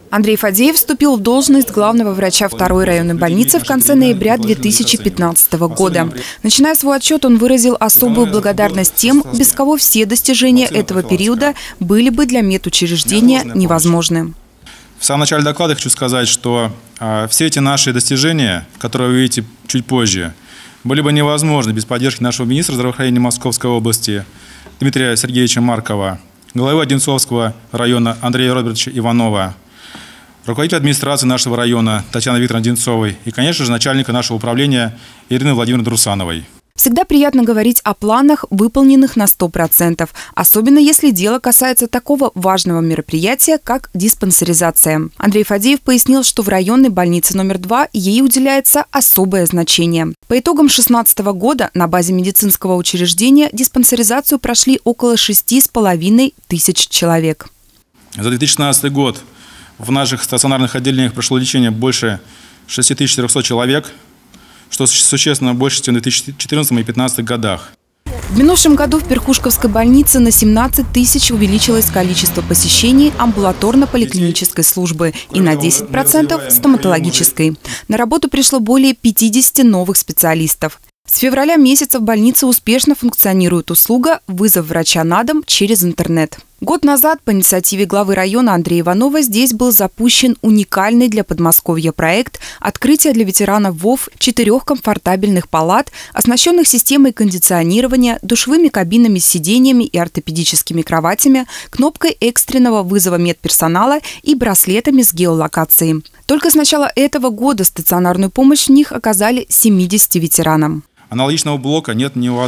Андрей Фадеев вступил в должность главного врача 2-й районной больницы в конце ноября 2015 года. Начиная свой отчет, он выразил особую благодарность тем, без кого все достижения этого периода были бы для медучреждения невозможны. В самом начале доклада хочу сказать, что все эти наши достижения, которые вы видите чуть позже, были бы невозможны без поддержки нашего министра здравоохранения Московской области Дмитрия Сергеевича Маркова, главы Одинцовского района Андрея Робертовича Иванова, руководителя администрации нашего района Татьяны Викторовны Одинцовой и, конечно же, начальника нашего управления Ирины Владимировны Друсановой. Всегда приятно говорить о планах, выполненных на 100%, особенно если дело касается такого важного мероприятия, как диспансеризация. Андрей Фадеев пояснил, что в районной больнице номер 2 ей уделяется особое значение. По итогам 2016 года на базе медицинского учреждения диспансеризацию прошли около 6,5 тысяч человек. За 2016 год в наших стационарных отделениях прошло лечение больше 6400 человек, что существенно больше, чем в 2014 и 2015 годах. В минувшем году в Перхушковской больнице на 17 тысяч увеличилось количество посещений амбулаторно-поликлинической службы и на 10% стоматологической. На работу пришло более 50 новых специалистов. С февраля месяца в больнице успешно функционирует услуга «Вызов врача на дом» через интернет. Год назад по инициативе главы района Андрея Иванова здесь был запущен уникальный для Подмосковья проект открытия для ветеранов ВОВ 4 комфортабельных палат, оснащенных системой кондиционирования, душевыми кабинами с сиденьями и ортопедическими кроватями, кнопкой экстренного вызова медперсонала и браслетами с геолокацией. Только с начала этого года стационарную помощь в них оказали 70 ветеранам. Аналогичного блока нет ни у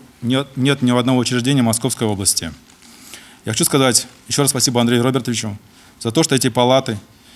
одного учреждения Московской области. Я хочу сказать еще раз спасибо Андрею Робертовичу за то, что эти палаты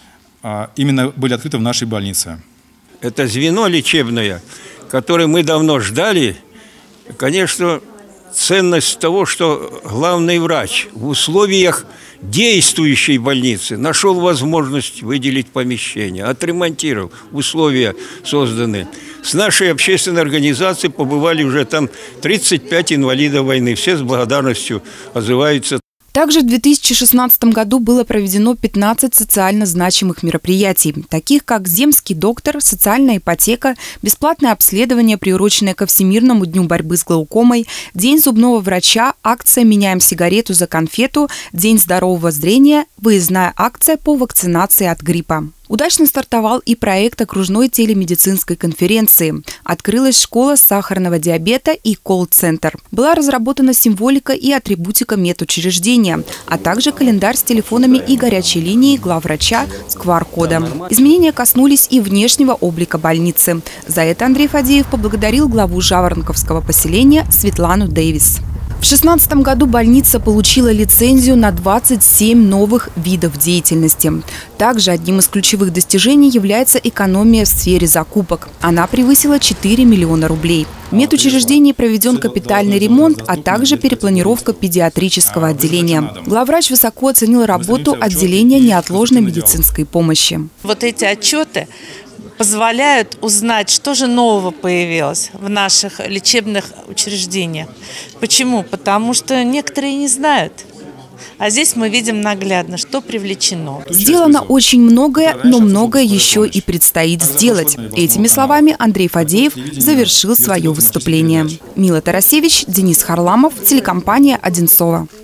именно были открыты в нашей больнице. Это звено лечебное, которое мы давно ждали. Конечно, ценность того, что главный врач в условиях действующей больницы нашел возможность выделить помещение, отремонтировал, условия созданы. С нашей общественной организацией побывали уже там 35 инвалидов войны. Все с благодарностью отзываются. Также в 2016 году было проведено 15 социально значимых мероприятий, таких как «Земский доктор», социальная ипотека, бесплатное обследование, приуроченное ко Всемирному дню борьбы с глаукомой, День зубного врача, акция «Меняем сигарету за конфету», День здорового зрения, выездная акция по вакцинации от гриппа. Удачно стартовал и проект окружной телемедицинской конференции. Открылась школа сахарного диабета и колл-центр. Была разработана символика и атрибутика медучреждения, а также календарь с телефонами и горячей линией главврача с QR-кодом. Изменения коснулись и внешнего облика больницы. За это Андрей Фадеев поблагодарил главу Жаворонковского поселения Светлану Дэвис. В 2016 году больница получила лицензию на 27 новых видов деятельности. Также одним из ключевых достижений является экономия в сфере закупок. Она превысила 4 миллиона рублей. В медучреждении проведен капитальный ремонт, а также перепланировка педиатрического отделения. Главврач высоко оценил работу отделения неотложной медицинской помощи. Вот эти отчеты позволяют узнать, что же нового появилось в наших лечебных учреждениях. Почему? Потому что некоторые не знают. А здесь мы видим наглядно, что привлечено. Сделано очень многое, но многое еще и предстоит сделать. Этими словами Андрей Фадеев завершил свое выступление. Мила Тарасевич, Денис Харламов, телекомпания «Одинцово».